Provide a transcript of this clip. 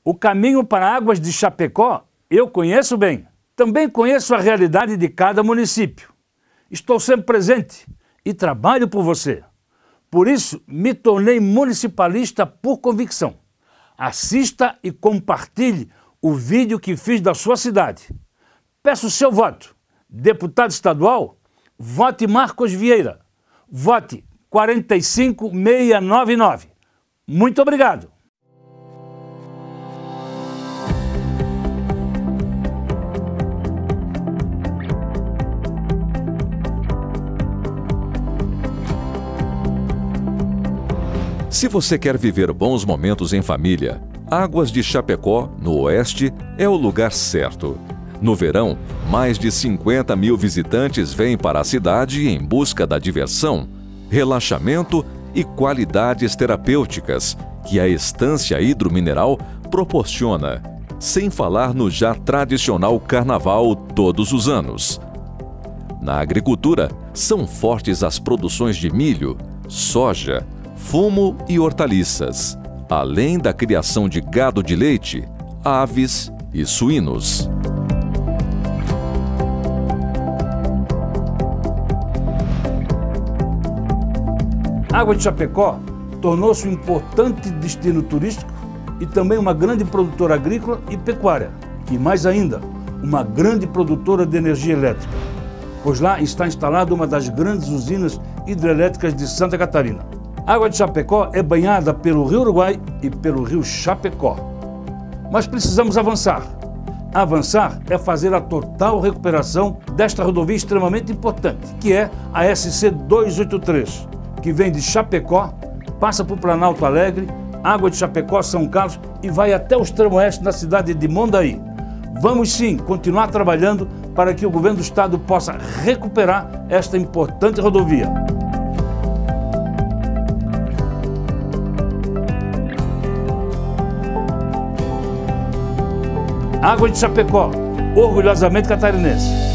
O caminho para Águas de Chapecó eu conheço bem. Também conheço a realidade de cada município. Estou sempre presente e trabalho por você. Por isso, me tornei municipalista por convicção. Assista e compartilhe o vídeo que fiz da sua cidade. Peço o seu voto. Deputado estadual, vote Marcos Vieira. Vote 45699. Muito obrigado. Se você quer viver bons momentos em família, Águas de Chapecó, no Oeste, é o lugar certo. No verão, mais de 50 mil visitantes vêm para a cidade em busca da diversão, relaxamento e qualidades terapêuticas que a estância hidromineral proporciona, sem falar no já tradicional carnaval todos os anos. Na agricultura, são fortes as produções de milho, soja, fumo e hortaliças, além da criação de gado de leite, aves e suínos. Águas de Chapecó tornou-se um importante destino turístico e também uma grande produtora agrícola e pecuária. E mais ainda, uma grande produtora de energia elétrica, pois lá está instalada uma das grandes usinas hidrelétricas de Santa Catarina. Água de Chapecó é banhada pelo Rio Uruguai e pelo Rio Chapecó. Mas precisamos avançar. Avançar é fazer a total recuperação desta rodovia extremamente importante, que é a SC 283, que vem de Chapecó, passa por Planalto Alegre, Água de Chapecó, São Carlos e vai até o extremo oeste da cidade de Mondaí. Vamos sim continuar trabalhando para que o governo do estado possa recuperar esta importante rodovia. Água de Chapecó, orgulhosamente catarinense.